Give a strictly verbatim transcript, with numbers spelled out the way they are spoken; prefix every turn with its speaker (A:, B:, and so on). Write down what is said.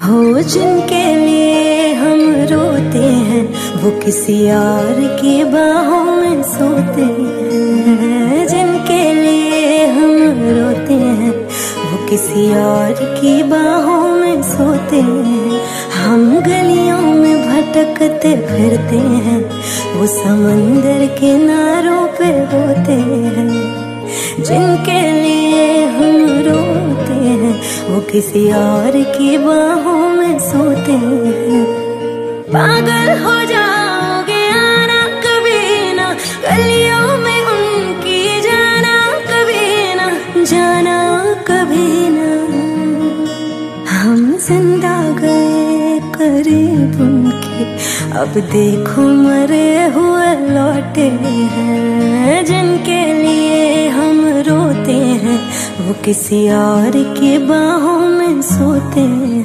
A: हो जिनके लिए हम रोते हैं वो किसी और की बाहों में सोते हैं। जिनके लिए हम रोते हैं वो किसी और की बाहों में सोते हैं। हम गलियों में भटकते फिरते हैं वो समंदर किनारों पे होते हैं। जिनके लिए हम रोते हैं वो किसी और की बाहों में सोते हैं। पागल हो जाओगे आना कभी ना गलियों में उनकी, जाना कभी ना, जाना कभी ना। हम जिंदा गए करीब उनके, अब देखो मरे हुए लौटे हैं। जिनके लिए हम रोते हैं वो किसी और की बाहों में सोते हैं।